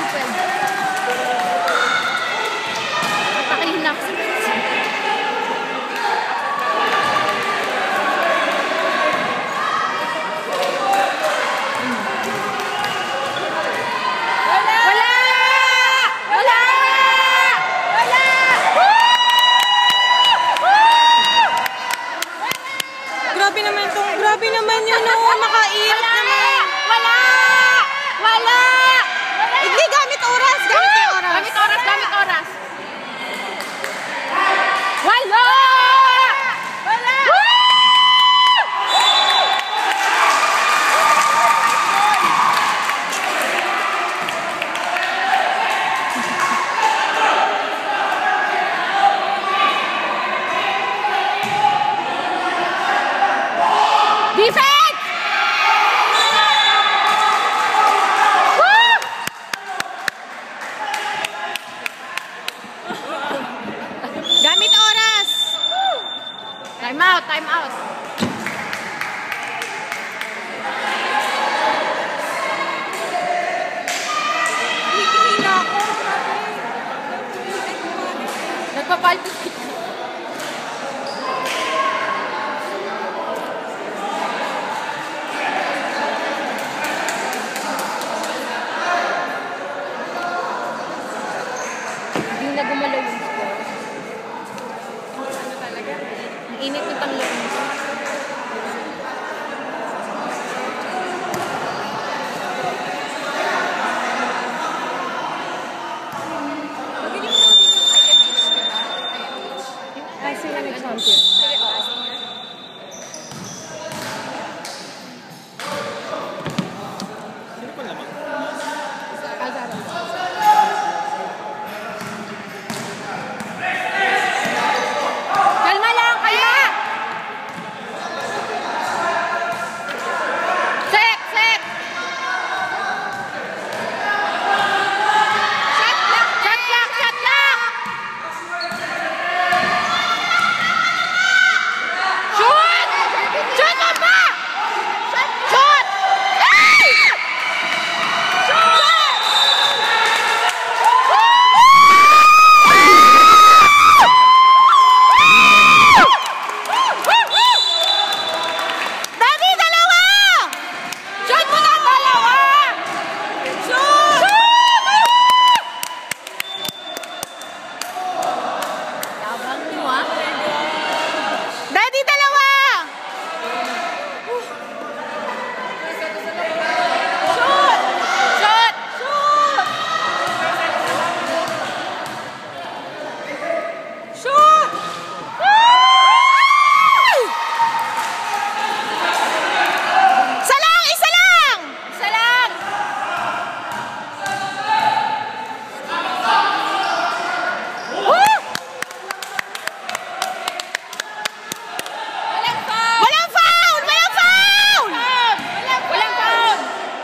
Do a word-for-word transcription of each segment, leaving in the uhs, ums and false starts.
twelve. Napakahinap. Grabe naman itong, grabe naman yun, no? Nakairap naman. Wala! Wala! Hindi, gamit oras, gamit yung oras. Gamit oras, gamit oras. Wala! Wala! Defense! Woo! Gamit oras. Time out, time out. Hihina ako. Nagpapalpitate. Hindi na gumalaw yung score. Ano talaga? Ang init ng pangloob nito. Magaling mo din yung I M H, diba? I M H. Ay, sila nag-champion. Sige, oo. Ay, Zahra. Kalma lang, kalma! Set, set! Shot lock, shot lock, shot lock! Shoot! Shoot mo pa! Shoot! Ay! Shoot! Daddy, dalawa! Shoot mo na, dalawa! Shoot! Yabang mo, ah. Daddy, dalawa! Shoot! Shoot! Shoot! Shoot! Isa lang! Isa lang! Isa lang! Woo! Walang foul! Walang foul! Walang foul! Walang foul!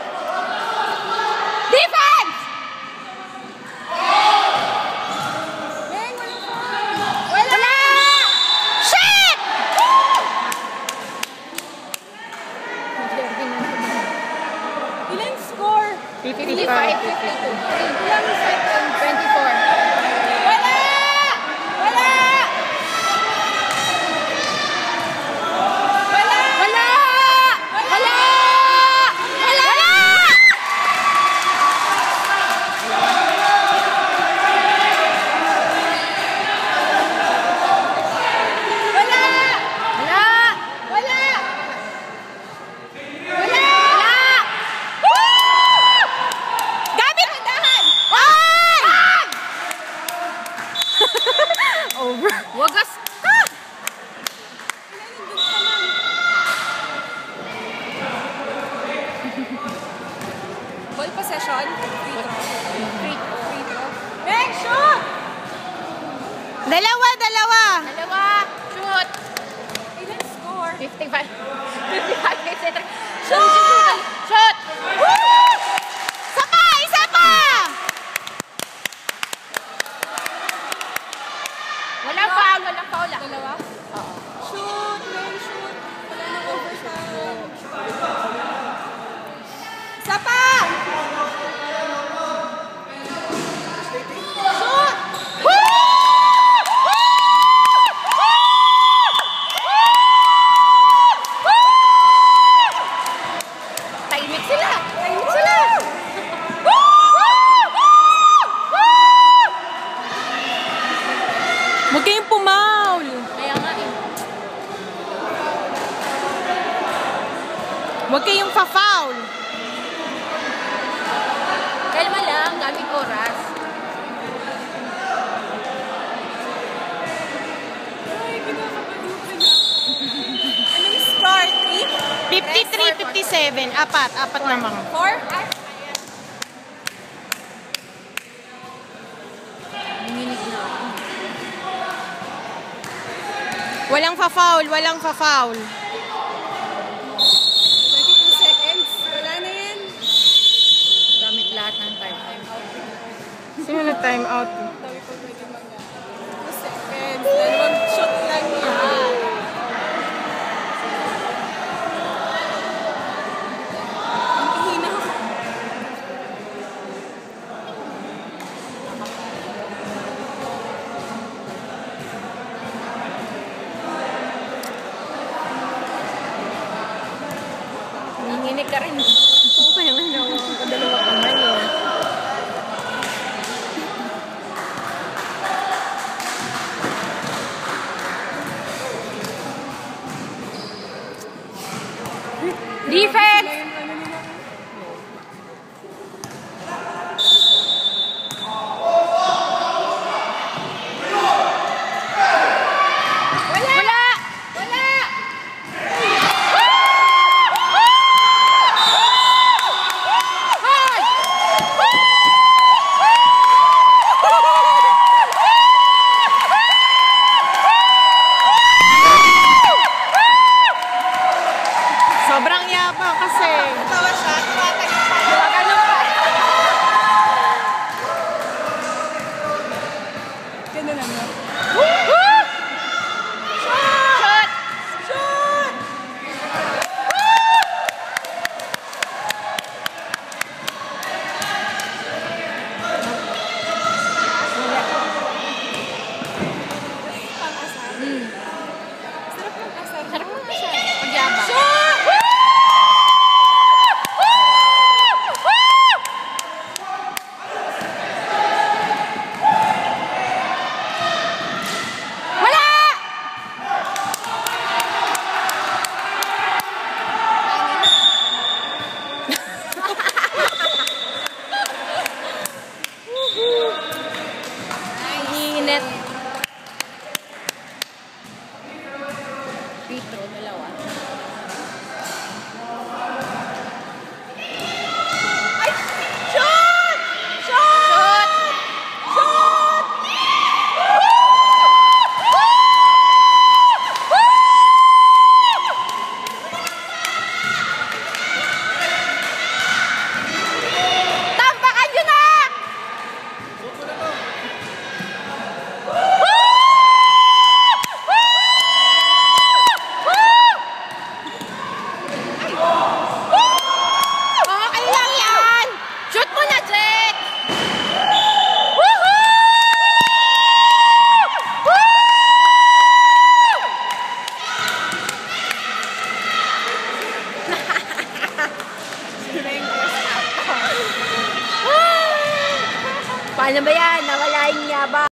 Defense! Wala! Shit! Ilan score? fifty-five, fifty-two. Ilang second? twenty-four. Wala! Wala! Wala! Wala! Wala! Wala! Wala! Wala! Wala! Wala! Woo! Gamit! Dahan! Ay! Over. Wagas ka! Ball possession. Free throw. Free. Free throw. Next shoot! Dalawa, dalawa. Dalawa. Shoot. Ilan score? fifty-five. fifty-five, et cetera. Shoot! Shoot! Woo! Isa pa! Isa pa! Walang foul, walang foul lang. Dalawa? Oo. Shoot! May shoot! Wala nang overtime. Isa pa! Huwag kayong pa-foul. Kalma lang, daming oras. Anong score? three? fifty-three fifty-seven. Apat. Apat na mga. four? Minute na. Walang pa-foul. Walang pa-foul. twenty-two seconds. Wala na yan. Gamit lahat ng time. Time out. Sino na time out? two seconds. Dalawang shot lang yan. Nanginginig ka rin. Oo, kaya nga na. Kadalawa kamay eh. Defense! Wala! Wala! Wala! Sobrang yabang kasi.